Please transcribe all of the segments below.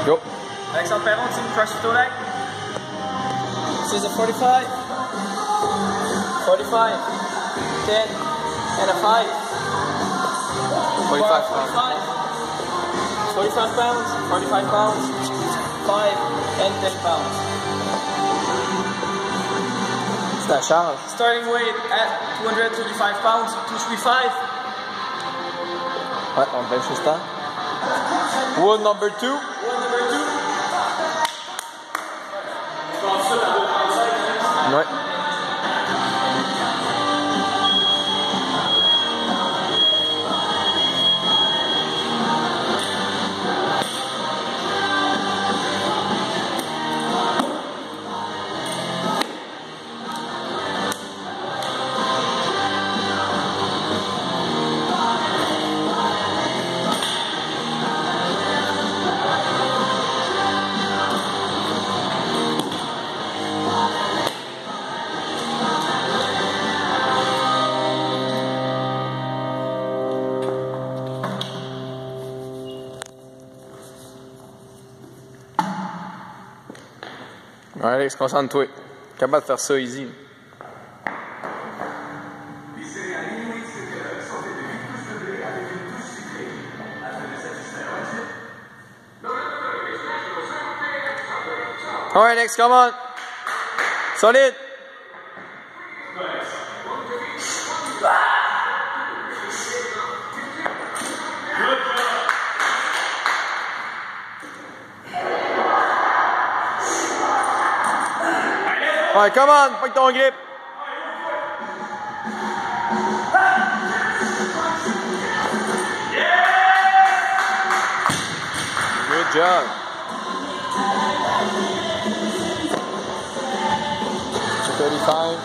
Go. Alexandre Perron, team CrossFit Leg. This is a 45. 45. 10. And a 5. 45 pounds. 45 pounds. 45 pounds. 5 and 10 pounds. C'est ta charge. Starting weight at 235 pounds. 235. Ouais, on bench le stand. Wall number 2. Wall number 2. Ouais. Ouais, Alex, concentre-toi. Capable de faire ça easy. All right, Alex, come on. Solide. Ouais, come on, pas que ton grip. Good job. C'est 35.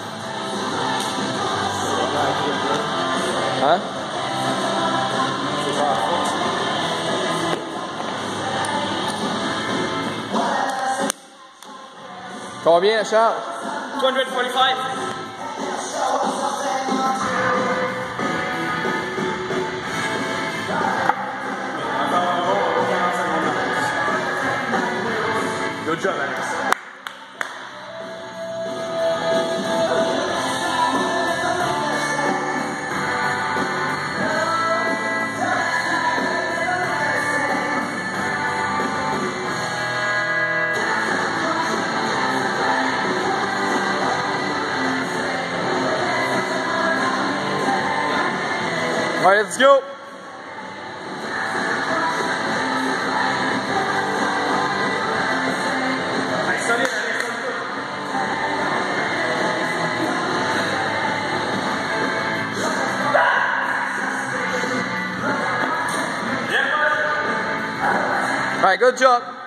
Hein? Combien la charge? 245. Good job, Alex. All right, let's go. All right, good job.